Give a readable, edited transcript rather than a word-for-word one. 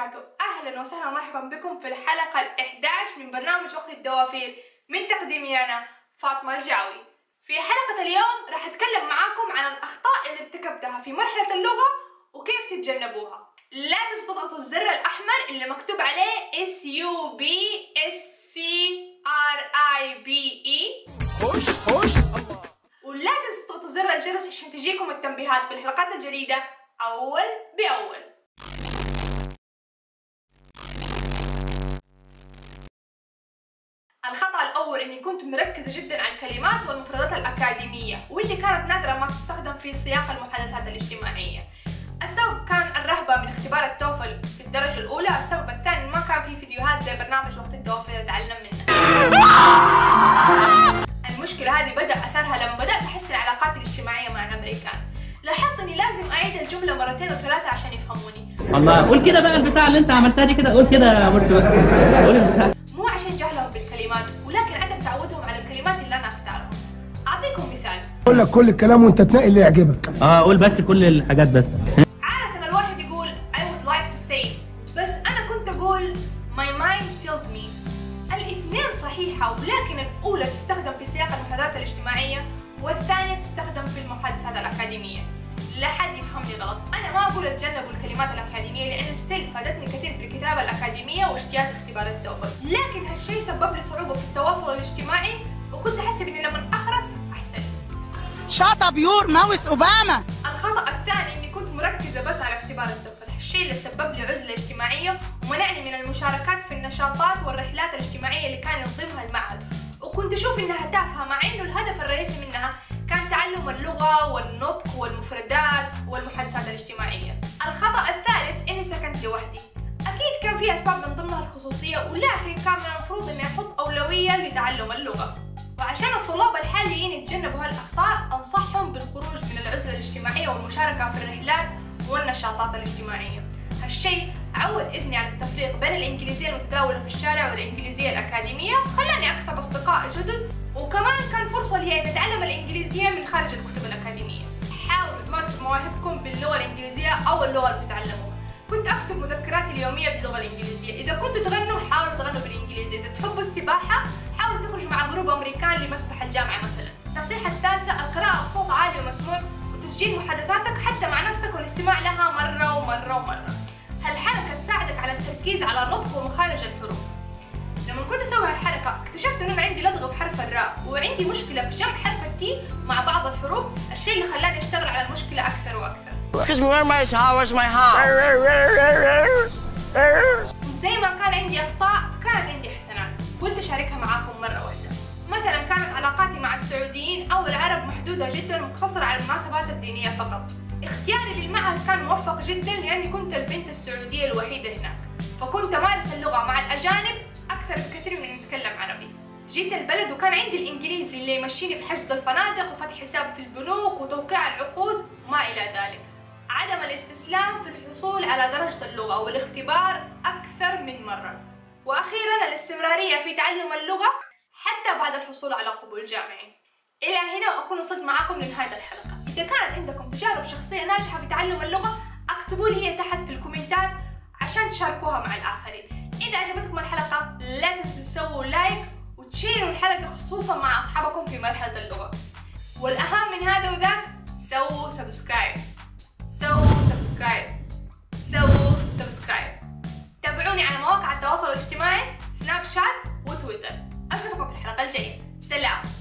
وبركاته. أهلا وسهلا ومرحبا بكم في الحلقة ال11 من برنامج وقت الدوافير من تقديمي أنا فاطمة الجاوي. في حلقة اليوم راح أتكلم معاكم عن الأخطاء اللي ارتكبتها في مرحلة اللغة وكيف تتجنبوها. لا تنسوا تضغطوا الزر الأحمر اللي مكتوب عليه SUBSCRIBE ولا تنسوا تضغطوا زر الجرس عشان تجيكم التنبيهات في الحلقات الجديدة أول بأول. الخطأ الأول إني كنت مركزة جدا على الكلمات والمفردات الأكاديمية واللي كانت نادرة ما تستخدم في سياق المحادثات الاجتماعية. السبب كان الرهبة من اختبار التوفل في الدرجة الأولى، السبب الثاني ما كان في فيديوهات زي برنامج وقت الدوافير أتعلم منها. المشكلة هذه بدأ أثرها لما بدأت أحسن علاقاتي الاجتماعية مع الأمريكان. لاحظت إني لازم أعيد الجملة مرتين وثلاثة عشان يفهموني. الله، قول كده بقى البتاع اللي أنت عملتها دي كده، قول كده يا مرسي بس. قول البتاع. مو عشان جهلهم بالكلمات ولكن عدم تعودهم على الكلمات اللي أنا أختارها. أعطيكم مثال. أقول لك كل الكلام وأنت تنقي اللي يعجبك. قول بس كل الحاجات بس. عادة الواحد يقول I would like to say، بس أنا كنت أقول my mind tells me. الاثنين صحيحة، ولكن الأولى تستخدم في سياق المحادثات الاجتماعية والثانية تستخدم في المحادثات الأكاديمية. لا حد يفهمني غلط، أنا ما أقول اتجنبوا الكلمات الأكاديمية لأن ستيل فادتني كثير في الكتابة الأكاديمية واجتياز اختبار التوفل، لكن هالشيء سبب لي صعوبة في التواصل الاجتماعي وكنت أحسب إني لما أخرس أحسن. شاطة بيور ماوس أوباما. الخطأ الثاني إني كنت مركزة بس على اختبار التوفل، الشيء اللي سبب لي عزلة اجتماعية ومنعني من المشاركات في النشاطات والرحلات الاجتماعية اللي كان ينظمها المعهد، وكنت أشوف إنها تافهة مع إنه الهدف الرئيسي منها كان تعلم اللغة والنطق والمفردات والمحادثات الاجتماعية. الخطأ الثالث إني سكنت لوحدي. أكيد كان في أسباب من ضمنها الخصوصية، ولكن كان من المفروض إني أحط أولوية لتعلم اللغة. وعشان الطلاب الحاليين يتجنبوا هالأخطاء أنصحهم بالخروج من العزلة الاجتماعية والمشاركة في الرحلات والنشاطات الاجتماعية. هالشيء عود إذني على التفريق بين الإنجليزية المتداولة في الشارع والإنجليزية الأكاديمية، خلاني أكسب أصدقاء جدد، وكمان كان فرصة لي أن أتعلم الإنجليزية من خارج الكتب الأكاديمية. حاولوا تمارسوا مواهبكم باللغة الإنجليزية أو اللغة اللي بتتعلموها. كنت أكتب مذكراتي اليومية باللغة الإنجليزية، إذا كنتوا تغنوا حاولوا تغنوا بالإنجليزية، إذا تحبوا السباحة حاولوا تخرجوا مع جروب أمريكان لمسبح الجامعة مثلا. النصيحة الثالثة القراءة بصوت عالي ومسموع وتسجيل محادثاتك حتى مع نفسك والاستماع لها مرة ومرة ومرة. هالحركة تساعدك على التركيز على نطق ومخارج الحروف. لما كنت أسوي هالحركة اكتشفت إنه أنا عندي لدغة بحرف الراء وعندي مشكلة في جمع حرف التي مع بعض الحروف، الشيء اللي خلاني أشتغل على المشكلة أكثر وأكثر. Excuse me, where's my house? زي ما كان عندي أخطاء كانت عندي إحسانات، قلت أشاركها معاكم مرة واحدة. مثلا كانت علاقاتي مع السعوديين أو العرب محدودة جدا ومقتصرة على المناسبات الدينية فقط. اختياري للمعهد كان موفق جدا لأني كنت البنت السعودية الوحيدة هناك، فكنت أمارس اللغة مع الأجانب أكثر بكثير من إني أتكلم عربي. جيت البلد وكان عندي الإنجليزي اللي يمشيني في حجز الفنادق وفتح حساب في البنوك وتوقيع العقود وما إلى ذلك. عدم الاستسلام في الحصول على درجة اللغة والاختبار أكثر من مرة. وأخيرا الاستمرارية في تعلم اللغة حتى بعد الحصول على قبول جامعي. إلى هنا أكون وصلت معكم لنهاية الحلقة. إذا كانت عندكم تجارب شخصية ناجحة في تعلم اللغة اكتبوا لي هي تحت في الكومنتات عشان تشاركوها مع الآخرين. إذا عجبتكم الحلقة لا تنسوا تسووا لايك وتشيروا الحلقة خصوصا مع أصحابكم في مرحلة اللغة. والأهم من هذا وذاك سووا سبسكرايب. تابعوني على مواقع التواصل الاجتماعي سناب شات وتويتر. أشوفكم في الحلقة الجاية. سلام.